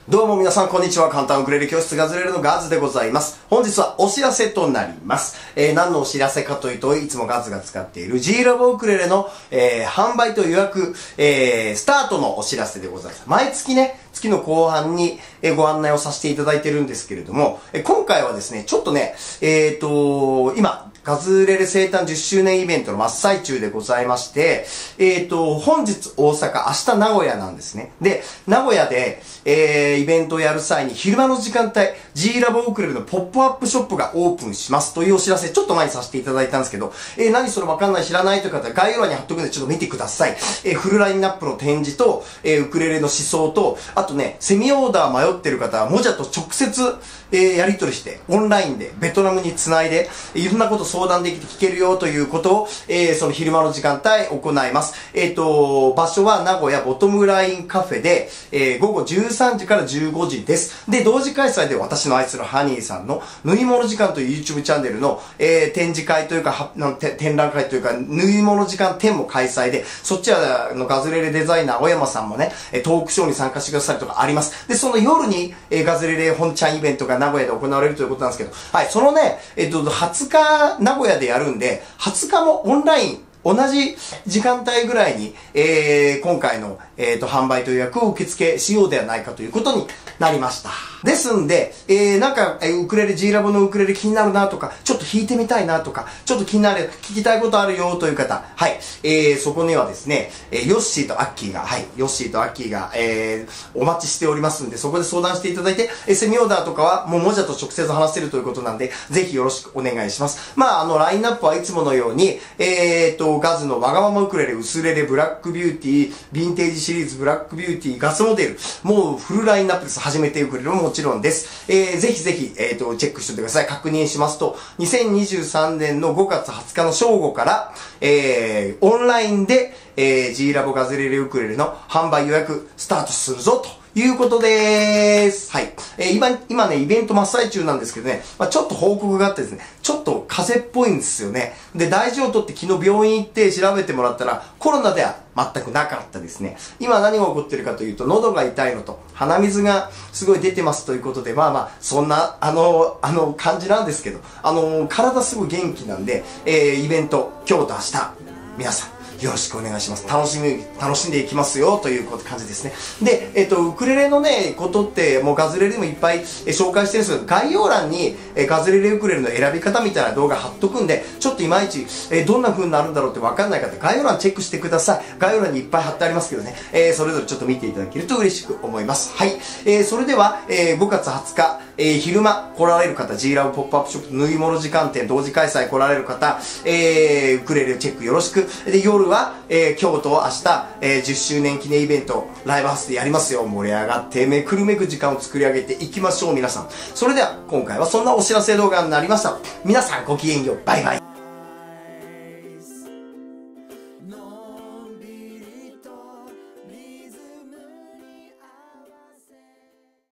どうも皆さんこんにちは。簡単ウクレレ教室ガズレレのガズでございます。本日はお知らせとなります。何のお知らせかというと、いつもガズが使っている G ラボウクレレの、販売と予約、スタートのお知らせでございます。毎月ね、月の後半にご案内をさせていただいてるんですけれども、今回はですね、ちょっとね、今、ガズレレ生誕10周年イベントの真っ最中でございまして、本日大阪、明日名古屋なんですね。で、名古屋で、イベントをやる際に昼間の時間帯、G ラボウクレレのポップアップショップがオープンしますというお知らせ、ちょっと前にさせていただいたんですけど、何それわかんない知らないという方は概要欄に貼っとくんでちょっと見てください。フルラインナップの展示と、ウクレレの思想と、あとね、セミオーダー迷ってる方は、もじゃと直接、やり取りして、オンラインで、ベトナムにつないで、いろんなこと相談できて聞けるよということを、その昼間の時間帯行います。場所は名古屋ボトムラインカフェで、午後13時から15時です。で、同時開催で私の愛するハニーさんの縫い物時間という YouTube チャンネルの、展示会というか、展覧会というか、縫い物時間展も開催で、そっちはガズレレデザイナー小山さんもね、トークショーに参加してくださるとかあります。で、その夜に、ガズレレ本ちゃんイベントが名古屋で行われるということなんですけど、はい、そのね、20日名古屋でやるんで、20日もオンライン、同じ時間帯ぐらいに、今回の、販売と予約を受付しようではないかということになりました。ですんで、なんか、ウクレレ、G ラボのウクレレ気になるなとか、ちょっと弾いてみたいなとか、ちょっと気になる、聞きたいことあるよという方、はい、そこにはですね、ヨッシーとアッキーが、はい、ヨッシーとアッキーが、お待ちしておりますんで、そこで相談していただいて、セミオーダーとかは、もうもじゃと直接話せるということなんで、ぜひよろしくお願いします。まあ、ラインナップはいつものように、ガズのわがままウクレレ、薄レレ、ブラックビューティー、ヴィンテージシリーズ、ブラックビューティー、ガスモデル、もうフルラインナップです。初めてウクレレももちろんです。ぜひぜひ、チェックしておいてください。確認しますと、2023年の5月20日の正午から、オンラインで、G ラボガズレレウクレレの販売予約スタートするぞということでーす。はい。今ね、イベント真っ最中なんですけどね、ちょっと報告があってですね、ちょっと風邪っぽいんですよね。で、大事を取って昨日病院行って調べてもらったら、コロナでは全くなかったですね。今何が起こってるかというと、喉が痛いのと、鼻水がすごい出てますということで、そんな、感じなんですけど、体すごい元気なんで、イベント、今日と明日、皆さん、よろしくお願いします。楽しんでいきますよという感じですね。で、ウクレレのね、ことってもうガズレレでもいっぱい紹介してるんですけど、概要欄にガズレレウクレレの選び方みたいな動画貼っとくんで、ちょっといまいちどんな風になるんだろうってわかんない方、概要欄チェックしてください。概要欄にいっぱい貼ってありますけどね、それぞれちょっと見ていただけると嬉しく思います。はい。それでは、5月20日、昼間来られる方、G ラボポップアップショップ縫い物時間展同時開催来られる方、ウクレレチェックよろしく。で、夜は、今日と明日、10周年記念イベント、ライブハウスでやりますよ。盛り上がってめくるめく時間を作り上げていきましょう、皆さん。それでは、今回はそんなお知らせ動画になりました。皆さんごきげんよう。バイバイ。